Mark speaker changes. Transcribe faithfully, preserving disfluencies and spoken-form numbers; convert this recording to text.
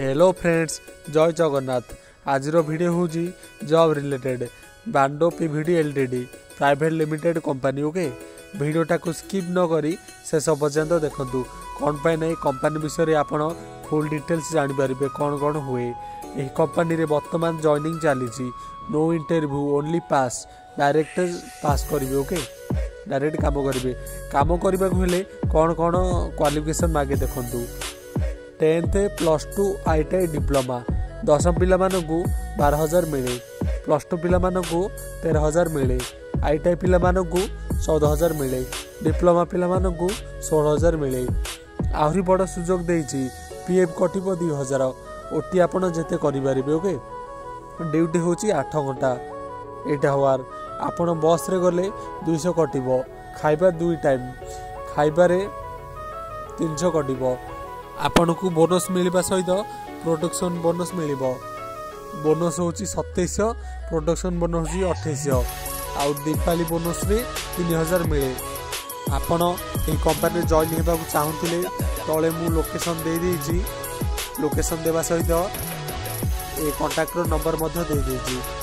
Speaker 1: Hello friends, जय जगन्नाथ। आज video हूँ जॉब रिलेटेड बांडो PVT LTD private limited company. Okay, वीडियोटा को स्किप न करी शेष पर्यंत देखंतु। कौन पाई नहीं कंपनी विषय आपड़ फुल डिटेल्स जानीपर कौन कौन हुए। यह कंपनी रे वर्तमान जॉइनिंग चली। No interview, only pass, direct pass करेंगे। ओके, डायरेक्ट काम करेंगे। काम करने को हेले कौन कौन क्वालिफिकेशन मागे देखंतु। Tenth plus two ITI diploma दशम पिला मानकु बारह हजार मिले, प्लस टू पिला मानकु तेरह हजार मिले, आईटीआई पिला मानकु चौदह हजार मिले, डिप्लोमा पिला मानकु सोलह हजार मिले। आहरी बड़ सुजोग देइछि। पीएफ कटिबो दो हजार। ओटी आपण जेते करि परिबे। ओके, ड्यूटी होची आठ घंटा एट आवर। आपण बस रे गले दो सौ कटिबो। खाइबा दुई टाइम, खाइबारे तीन सौ कटिबो। आपन को बोनस मिलवा सहित प्रोडक्शन बोनस मिल। बोनस हूँ सतैश, प्रोडक्शन बोनस हूँ अठाईस, आउ दीपावली बोनस रे तीन हजार मिले। आपण ये कंपनी जॉइन होगा चाहूले तले मु लोकेशन दे देइछि। लोकेशन देवा सहित ए कांटेक्टर नंबर दे देइछि।